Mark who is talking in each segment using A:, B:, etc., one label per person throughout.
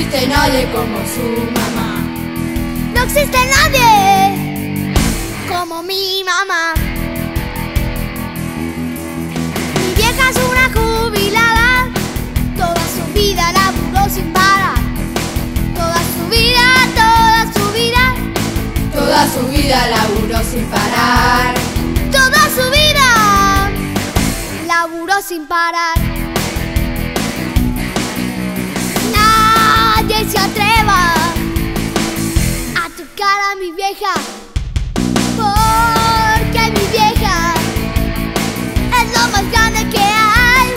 A: existe nadie como su mamá.
B: No existe nadie como mi mamá. Mi vieja es una jubilada, toda su vida laburó sin parar. Toda su vida, toda su vida,
A: Toda su vida laburó sin parar.
B: toda su vida laburó sin parar. Nadie se atreva a tocar a mi vieja, porque mi vieja es lo más grande que hay.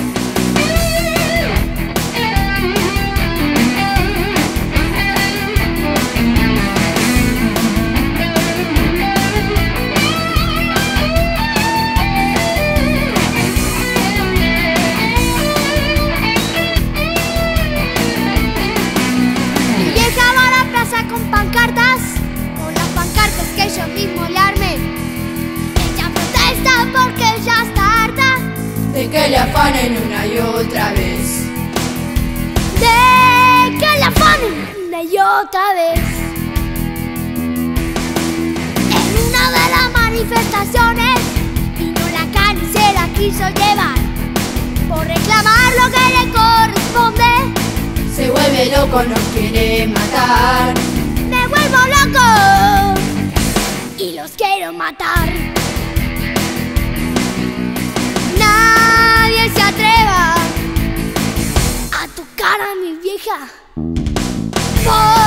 B: Mi vieja va a la plaza con pancartas, con las pancartas que yo mismo le armé. Ella protesta porque ya está harta
A: De que le afanen una y otra vez.
B: de que la afanen una y otra vez. En una de las manifestaciones vino la Cani y se la quiso llevar por reclamar lo que le corresponde.
A: Se vuelve loco, nos quiere matar.
B: Me vuelvo loco y los quiero matar. Nadie se atreva a tocar a mi vieja.